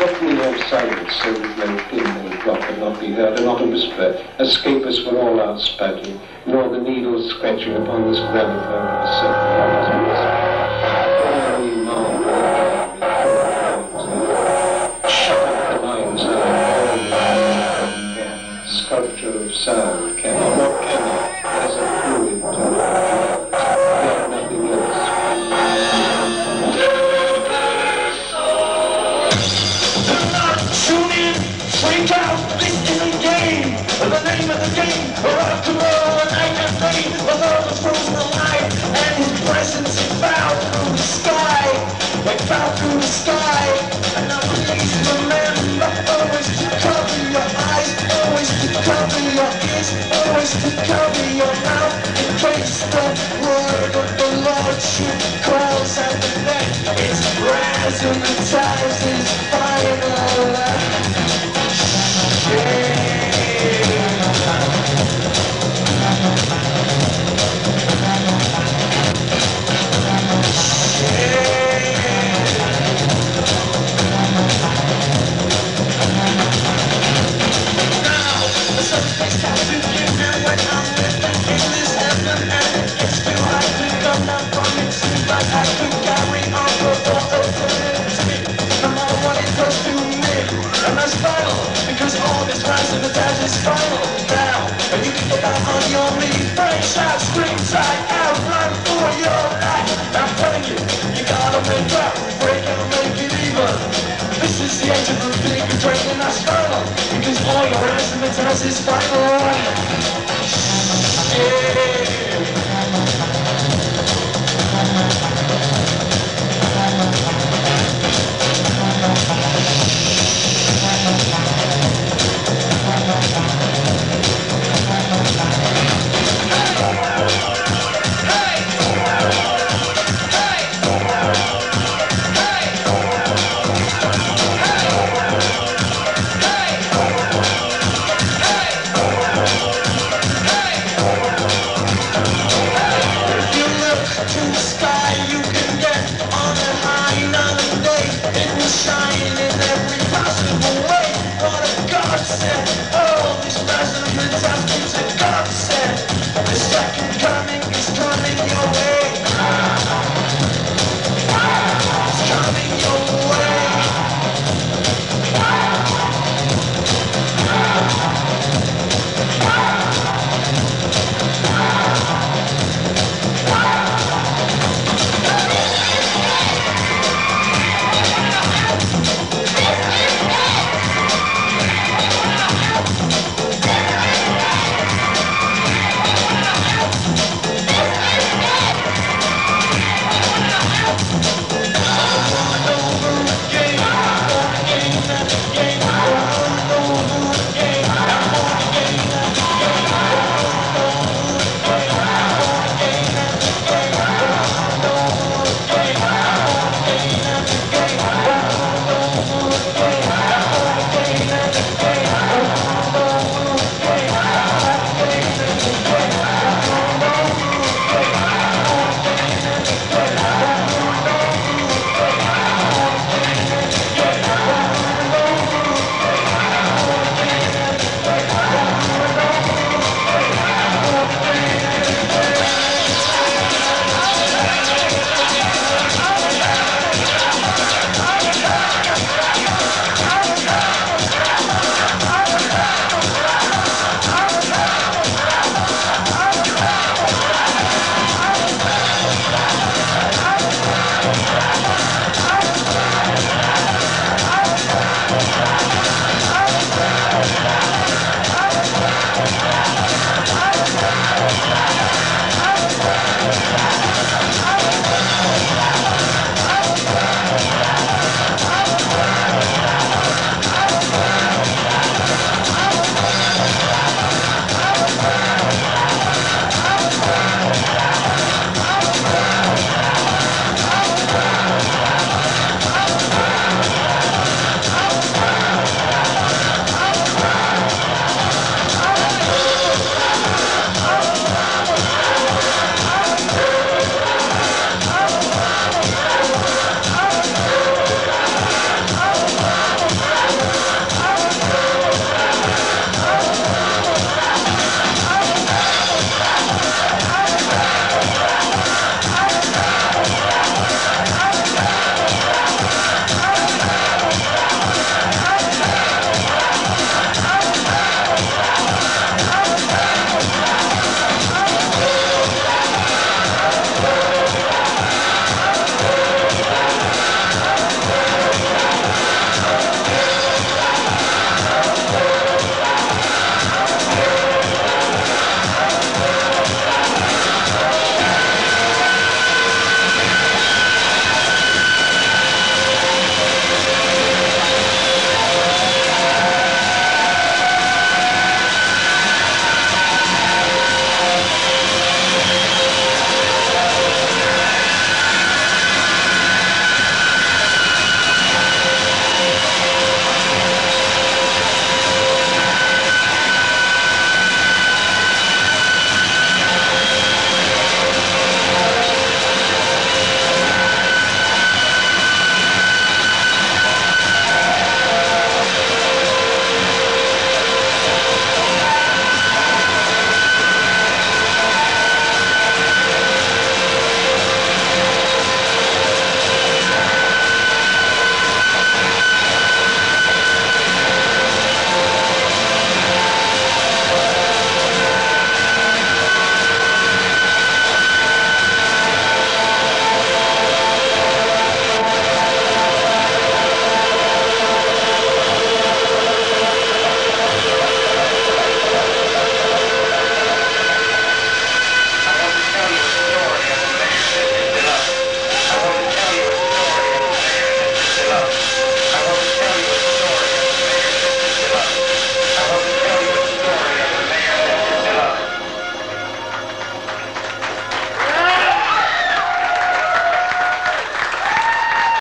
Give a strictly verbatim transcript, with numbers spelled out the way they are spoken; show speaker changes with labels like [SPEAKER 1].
[SPEAKER 1] What we have silence so that no pin, no drop would not be heard, and not a whisper escape us for all our spouting, nor the needles scratching upon this gramophone of a certain holy marvel. Shut up the lines out, sculpture of sound, can what can it, as a fluid to yet nothing else.
[SPEAKER 2] Tune in, freak out, this is a game. The name of the game, rock and roll, and night and day. The Lord was frozen alive, and his presence it fell through the sky. It fell through the sky, and now please remember always to cover your eyes, always to cover your ears, always to cover your mouth, in case the word of the Lord should cross out the neck. It's razzmatazz, it's final. Is final now, and you can get that on your knee. Break shout, scream, tag out, run for your life. I'm telling you, you gotta make up, break and make it even. This is the age of the big drain, and that's final, because all your razzmatazz is final. Yeah.